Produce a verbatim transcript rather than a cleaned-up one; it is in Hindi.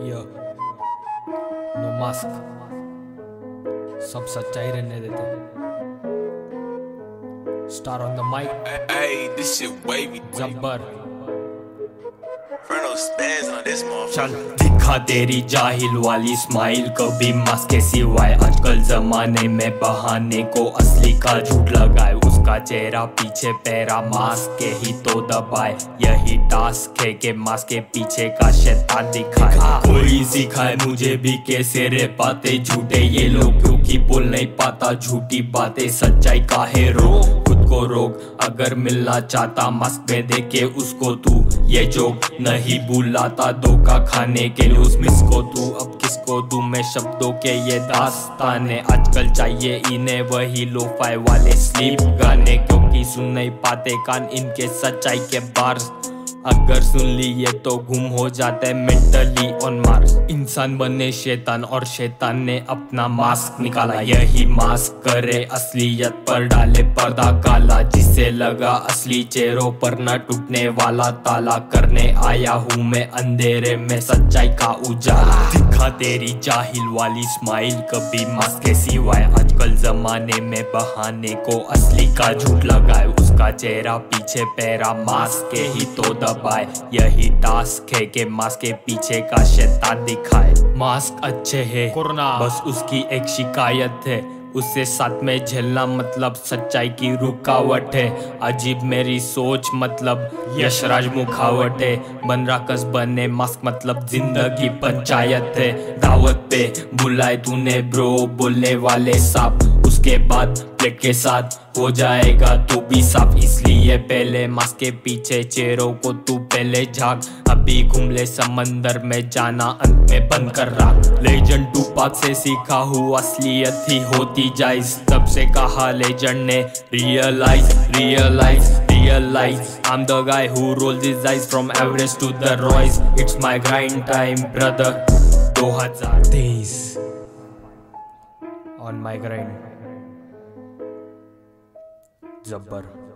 यो नो मास्क, सब सच्चाई रहने देते। स्टार ऑन द माइक, जब्बर चल दिखा तेरी जाहिल वाली स्माइल, कभी मास्क के सिवाय। आजकल जमाने में बहाने को असली का झूठ लगाए, उसका चेहरा पीछे पैरा मास्क के ही तो दबाए। यही टास्क है के मास्क के पीछे का शैतान दिखाए। कोई सिखाए मुझे भी कैसे रे पाते झूठे ये लोग, क्योंकि बोल नहीं पाता झूठी बातें। सच्चाई का है रोक, खुद को रोक। अगर मिलना चाहता मास्क में देखे उसको तू, ये जोक नहीं बुलाता धोखा खाने के लिए उस मिस को तू। अब किसको दूं मैं शब्दों के ये दास्ताने, आजकल चाहिए इन्हें वही लोफाई वाले स्लीप गाने, क्योंकि सुन नहीं पाते कान इनके सच्चाई के बार्स। अगर सुन ली ये तो गुम हो जाते मेंटली ऑन मार्स। इंसान बने शैतान और शैतान ने अपना मास्क निकाला, यही मास्क करे असलियत पर डाले पर्दा काला। जिसे लगा असली चेहरों पर न टूटने वाला ताला, करने आया हूँ मैं अंधेरे में सच्चाई का उजाला। दिखा तेरी जाहिल वाली स्माइल, कभी मास्क के सिवाय। आजकल जमाने में बहाने को असली का झूठ लगाए, उसका चेहरा पीछे पैरा मास्क के ही तो दबाए। यही टास्क है के मास्क के पीछे का शैतान दिखाए। मास्क अच्छे है कोरोना, बस उसकी एक शिकायत है, उससे साथ में झेलना मतलब सच्चाई की रुकावट है। अजीब मेरी सोच मतलब यशराज मुखावट है, बन राकस बने मास्क मतलब जिंदगी पंचायत है। दावत पे बुलाए तूने ब्रो बोलने वाले सांप, उसके बाद प्लेट के साथ हो जाएगा तू भी साफ। इसलिए पहले मास्क के पीछे चेहरों को तू पहले झांक, अभी घूम ले समंदर में जाना अंत में बंद कर रहा। लेजेंड टू पाक से सीखा हूँ असलियत ही होती जाइज, तब से कहा लेजेंड ने realise realise realise. I am the guy who roll this eyes from Everest to the Royce, it's my grind time brother. दो हजार तेईस ऑन माई ग्राइंड, जब्बर।